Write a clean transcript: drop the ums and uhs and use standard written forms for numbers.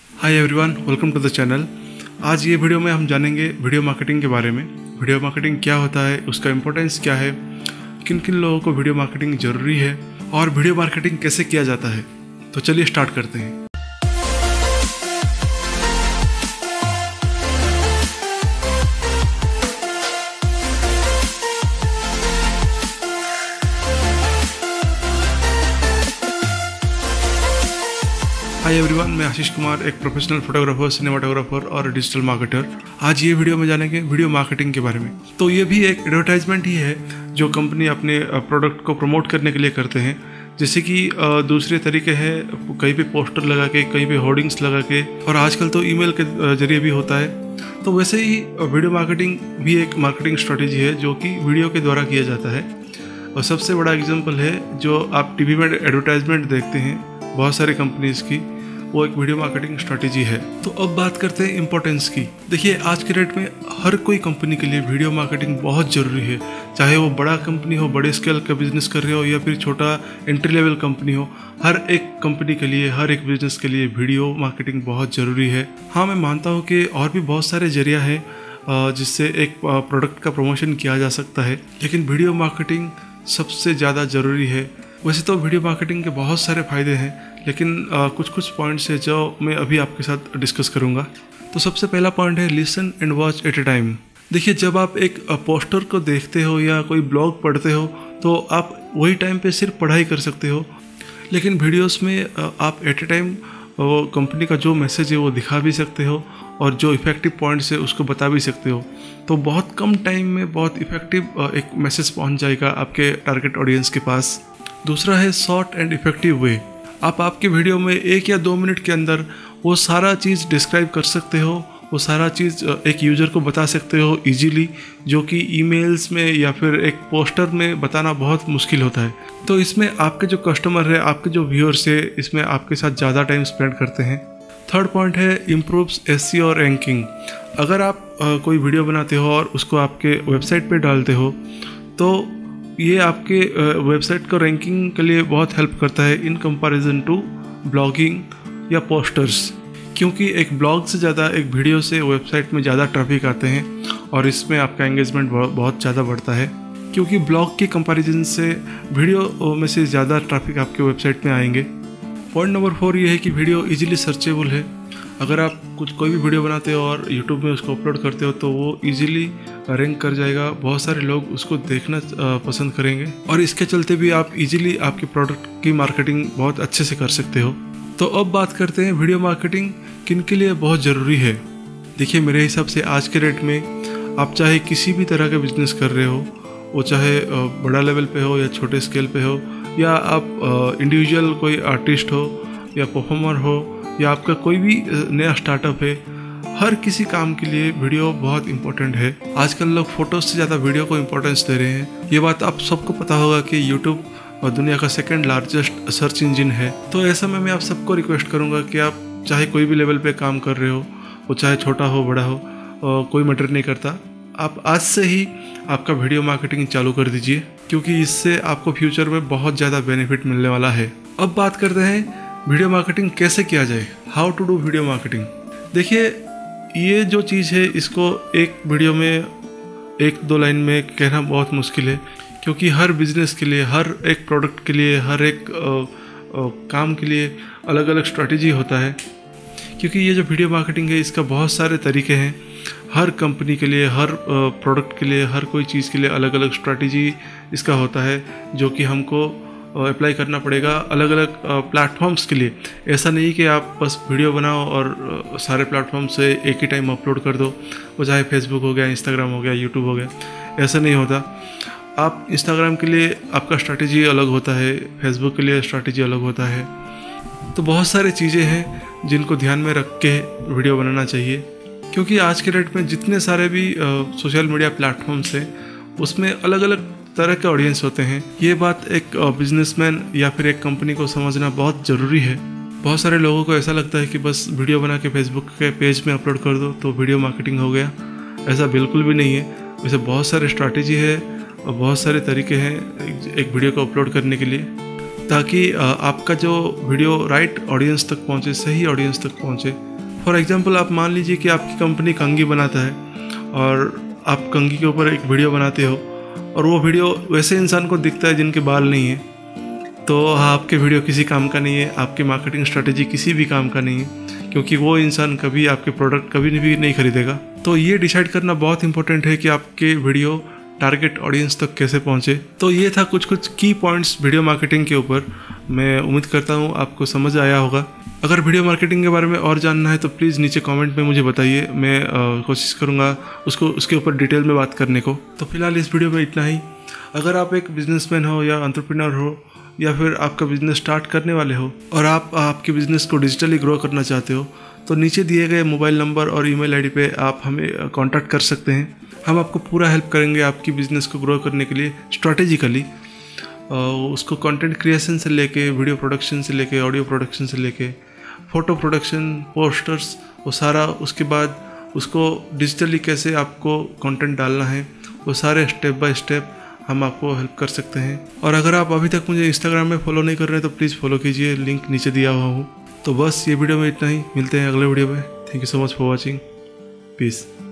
Hi everyone, welcome to the channel. आज ये video में हम जानेंगे वीडियो मार्केटिंग के बारे में। वीडियो मार्केटिंग क्या होता है, उसका इम्पोर्टेंस क्या है, किन किन लोगों को वीडियो मार्केटिंग ज़रूरी है और वीडियो मार्केटिंग कैसे किया जाता है। तो चलिए स्टार्ट करते हैं। हाय एवरीवन, मैं आशीष कुमार, एक प्रोफेशनल फोटोग्राफर, सिनेमाटोग्राफर और डिजिटल मार्केटर। आज ये वीडियो में जानेंगे वीडियो मार्केटिंग के बारे में। तो ये भी एक एडवर्टाइजमेंट ही है जो कंपनी अपने प्रोडक्ट को प्रमोट करने के लिए करते हैं। जैसे कि दूसरे तरीके हैं, कहीं पे पोस्टर लगा के, कहीं पे होर्डिंग्स लगा के, और आजकल तो ईमेल के जरिए भी होता है। तो वैसे ही वीडियो मार्केटिंग भी एक मार्केटिंग स्ट्रेटेजी है जो कि वीडियो के द्वारा किया जाता है। और सबसे बड़ा एग्जाम्पल है जो आप टीवी में एडवर्टाइजमेंट देखते हैं बहुत सारी कंपनीज की, वो एक वीडियो मार्केटिंग स्ट्रेटेजी है। तो अब बात करते हैं इम्पोर्टेंस की। देखिए, आज के डेट में हर कोई कंपनी के लिए वीडियो मार्केटिंग बहुत ज़रूरी है। चाहे वो बड़ा कंपनी हो, बड़े स्केल का बिजनेस कर रहे हो, या फिर छोटा एंट्री लेवल कंपनी हो, हर एक कंपनी के लिए, हर एक बिजनेस के लिए वीडियो मार्केटिंग बहुत ज़रूरी है। हाँ, मैं मानता हूँ कि और भी बहुत सारे जरिया हैं जिससे एक प्रोडक्ट का प्रमोशन किया जा सकता है, लेकिन वीडियो मार्केटिंग सबसे ज़्यादा ज़रूरी है। वैसे तो वीडियो मार्केटिंग के बहुत सारे फ़ायदे हैं, लेकिन कुछ पॉइंट्स है जो मैं अभी आपके साथ डिस्कस करूंगा। तो सबसे पहला पॉइंट है listen and watch at a time. देखिए, जब आप एक पोस्टर को देखते हो या कोई ब्लॉग पढ़ते हो तो आप वही टाइम पे सिर्फ पढ़ाई कर सकते हो, लेकिन वीडियोस में आप एट ए टाइम वो कंपनी का जो मैसेज है वो दिखा भी सकते हो और जो इफेक्टिव पॉइंट्स है उसको बता भी सकते हो। तो बहुत कम टाइम में बहुत इफेक्टिव एक मैसेज पहुंच जाएगा आपके टारगेट ऑडियंस के पास। दूसरा है शॉर्ट एंड इफेक्टिव वे। आप आपके वीडियो में 1 या 2 मिनट के अंदर वो सारा चीज़ डिस्क्राइब कर सकते हो, वो सारा चीज़ एक यूज़र को बता सकते हो इजीली, जो कि ईमेल्स में या फिर एक पोस्टर में बताना बहुत मुश्किल होता है। तो इसमें आपके जो कस्टमर है, आपके जो व्यूअर्स है, इसमें आपके साथ ज़्यादा टाइम स्पेंड करते हैं। थर्ड पॉइंट है इम्प्रूव्स एसईओ और रैंकिंग। अगर आप कोई वीडियो बनाते हो और उसको आपके वेबसाइट पे डालते हो तो ये आपके वेबसाइट को रैंकिंग के लिए बहुत हेल्प करता है इन कंपैरिजन टू ब्लॉगिंग या पोस्टर्स, क्योंकि एक ब्लॉग से ज़्यादा एक वीडियो से वेबसाइट में ज़्यादा ट्रैफिक आते हैं और इसमें आपका एंगेजमेंट बहुत ज़्यादा बढ़ता है, क्योंकि ब्लॉग के कंपैरिजन से वीडियो में से ज़्यादा ट्रैफिक आपके वेबसाइट में आएंगे। पॉइंट नंबर 4 ये है कि वीडियो इजीली सर्चेबल है। अगर आप कोई भी वीडियो बनाते हो और यूट्यूब में उसको अपलोड करते हो तो वो इजीली रैंक कर जाएगा, बहुत सारे लोग उसको देखना पसंद करेंगे और इसके चलते भी आप इजीली आपके प्रोडक्ट की मार्केटिंग बहुत अच्छे से कर सकते हो। तो अब बात करते हैं वीडियो मार्केटिंग किन के लिए बहुत ज़रूरी है। देखिए, मेरे हिसाब से आज के डेट में आप चाहे किसी भी तरह का बिजनेस कर रहे हो, वो चाहे बड़ा लेवल पे हो या छोटे स्केल पे हो, या आप इंडिविजुअल कोई आर्टिस्ट हो या परफॉर्मर हो, या आपका कोई भी नया स्टार्टअप है, हर किसी काम के लिए वीडियो बहुत इंपॉर्टेंट है। आजकल लोग फोटोज से ज़्यादा वीडियो को इंपॉर्टेंस दे रहे हैं। ये बात आप सबको पता होगा कि यूट्यूब दुनिया का सेकंड लार्जेस्ट सर्च इंजन है। तो ऐसा में मैं आप सबको रिक्वेस्ट करूँगा कि आप चाहे कोई भी लेवल पे काम कर रहे हो, वो चाहे छोटा हो बड़ा हो, कोई मैटर नहीं करता, आप आज से ही आपका वीडियो मार्केटिंग चालू कर दीजिए, क्योंकि इससे आपको फ्यूचर में बहुत ज़्यादा बेनिफिट मिलने वाला है। अब बात करते हैं वीडियो मार्केटिंग कैसे किया जाए, how to do video marketing. देखिए, ये जो चीज़ है इसको एक वीडियो में 1-2 लाइन में कहना बहुत मुश्किल है, क्योंकि हर बिजनेस के लिए, हर एक प्रोडक्ट के लिए, हर एक काम के लिए अलग अलग स्ट्रैटेजी होता है। क्योंकि ये जो वीडियो मार्केटिंग है इसका बहुत सारे तरीके हैं। हर कंपनी के लिए, हर प्रोडक्ट के लिए, हर कोई चीज़ के लिए अलग अलग स्ट्रैटेजी इसका होता है, जो कि हमको अप्लाई करना पड़ेगा अलग अलग प्लेटफॉर्म्स के लिए। ऐसा नहीं कि आप बस वीडियो बनाओ और सारे प्लेटफॉर्म से एक ही टाइम अपलोड कर दो, वो चाहे फेसबुक हो गया, इंस्टाग्राम हो गया, यूट्यूब हो गया, ऐसा नहीं होता। आप इंस्टाग्राम के लिए आपका स्ट्रैटेजी अलग होता है, फेसबुक के लिए स्ट्रैटेजी अलग होता है। तो बहुत सारी चीज़ें हैं जिनको ध्यान में रख के वीडियो बनाना चाहिए, क्योंकि आज के डेट में जितने सारे भी सोशल मीडिया प्लेटफॉर्म्स हैं उसमें अलग अलग तरह के ऑडियंस होते हैं। ये बात एक बिजनेसमैन या फिर एक कंपनी को समझना बहुत ज़रूरी है। बहुत सारे लोगों को ऐसा लगता है कि बस वीडियो बना के फेसबुक के पेज में अपलोड कर दो तो वीडियो मार्केटिंग हो गया। ऐसा बिल्कुल भी नहीं है। वैसे बहुत सारे स्ट्रैटेजी है और बहुत सारे तरीके हैं एक वीडियो को अपलोड करने के लिए, ताकि आपका जो वीडियो राइट ऑडियंस तक पहुंचे, सही ऑडियंस तक पहुंचे। फॉर एग्जांपल आप मान लीजिए कि आपकी कंपनी कंघी बनाता है और आप कंघी के ऊपर एक वीडियो बनाते हो और वो वीडियो वैसे इंसान को दिखता है जिनके बाल नहीं है, तो आपके वीडियो किसी काम का नहीं है, आपकी मार्केटिंग स्ट्रेटेजी किसी भी काम का नहीं है, क्योंकि वो इंसान कभी आपके प्रोडक्ट कभी भी नहीं खरीदेगा। तो ये डिसाइड करना बहुत इंपॉर्टेंट है कि आपके वीडियो टारगेट ऑडियंस तक कैसे पहुंचे। तो ये था कुछ की पॉइंट्स वीडियो मार्केटिंग के ऊपर। मैं उम्मीद करता हूँ आपको समझ आया होगा। अगर वीडियो मार्केटिंग के बारे में और जानना है तो प्लीज़ नीचे कमेंट में मुझे बताइए, मैं कोशिश करूँगा उसके ऊपर डिटेल में बात करने को। तो फिलहाल इस वीडियो में इतना ही। अगर आप एक बिजनेसमैन हो या एंटरप्रेन्योर हो या फिर आपका बिजनेस स्टार्ट करने वाले हो और आप आपके बिजनेस को डिजिटली ग्रो करना चाहते हो, तो नीचे दिए गए मोबाइल नंबर और ईमेल आईडी पे आप हमें कांटेक्ट कर सकते हैं। हम आपको पूरा हेल्प करेंगे आपकी बिज़नेस को ग्रो करने के लिए स्ट्रैटेजिकली। उसको कंटेंट क्रिएशन से लेके, वीडियो प्रोडक्शन से लेके, ऑडियो प्रोडक्शन से लेके, फ़ोटो प्रोडक्शन, पोस्टर्स, वो सारा। उसके बाद उसको डिजिटली कैसे आपको कंटेंट डालना है, वो सारे स्टेप बाय स्टेप हम आपको हेल्प कर सकते हैं। और अगर आप अभी तक मुझे इंस्टाग्राम में फॉलो नहीं कर रहे हैं तो प्लीज़ फॉलो कीजिए, लिंक नीचे दिया हुआ हूँ। तो बस ये वीडियो में इतना ही, मिलते हैं अगले वीडियो में। Thank you so much for watching. Piece.